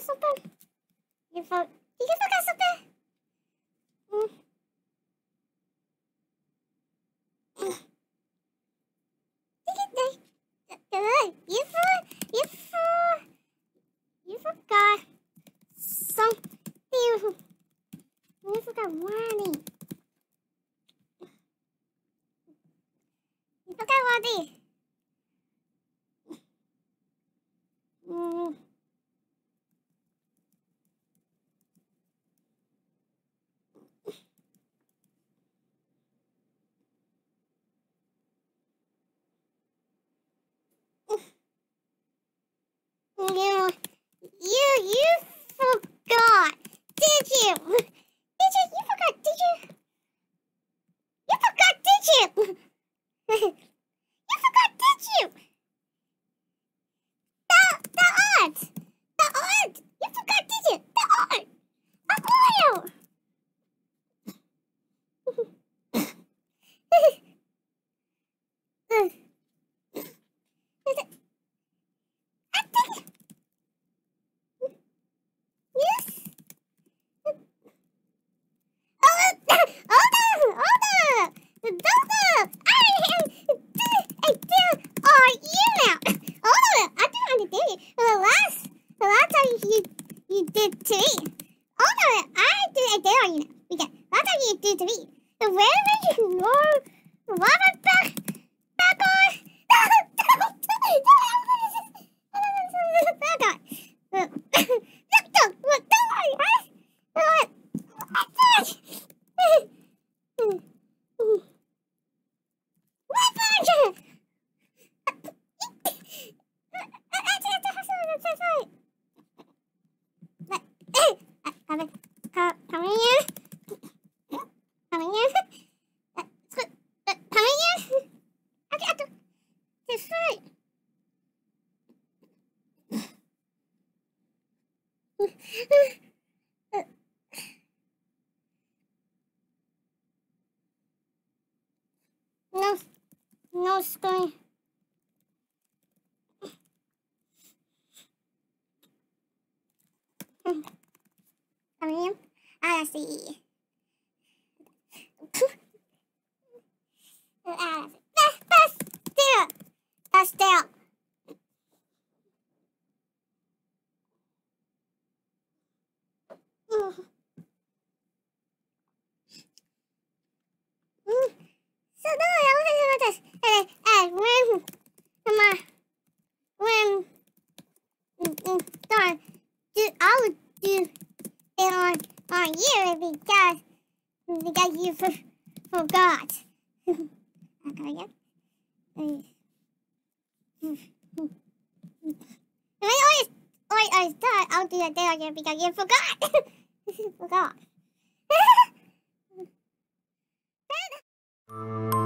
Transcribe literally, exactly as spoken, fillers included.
something? You for did you forget something? Mm. Good. You for you for you forgot something. You forgot money. You forgot money. Mm. You, you, you forgot, did you? Did you? You forgot, did you? You forgot, did you? You forgot, did you? The, the art, the art. You forgot, did you? The art, the oreo. I think. Yes. Oh, hold on, hold on. Hold on. I am. I do. Are you now? Hold on. I don't understand you. The last, the last time you you did to me. Hold on. I did. I did on you now. Because last time you did to me. The where did you know? Robert back, back on. Back on. Don't, don't worry, right? No, no screen. Come in. I see. That's that's there. That's there. Mm. Mm. So no, I was thinking about this. And, and when, when, when, when, darn, do I would do it on on you because because you for, forgot. Okay, again. When I always, always, always thought I'll do that there again because you forgot. forgot.